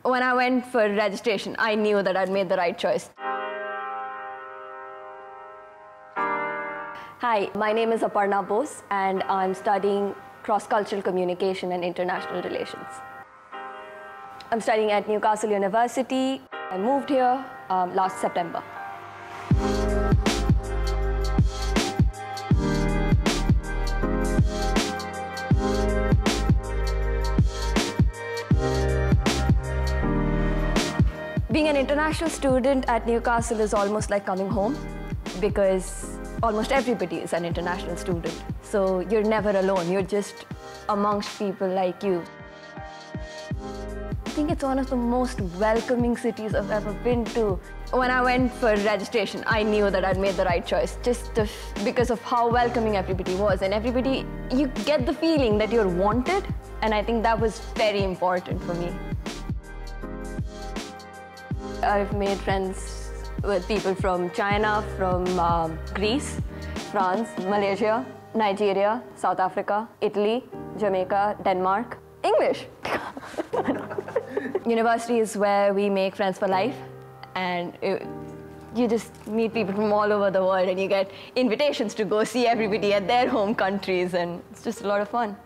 When I went for registration, I knew that I'd made the right choice. Hi, my name is Aparna and I'm studying cross-cultural communication and international relations. I'm studying at Newcastle University. I moved here last September. Being an international student at Newcastle is almost like coming home because almost everybody is an international student. So you're never alone, you're just amongst people like you. I think it's one of the most welcoming cities I've ever been to. When I went for registration, I knew that I'd made the right choice just because of how welcoming everybody was. And everybody, you get the feeling that you're wanted, and I think that was very important for me. I've made friends with people from China, from Greece, France, Malaysia, Nigeria, South Africa, Italy, Jamaica, Denmark. English! University is where we make friends for life, and you just meet people from all over the world and you get invitations to go see everybody at their home countries, and it's just a lot of fun.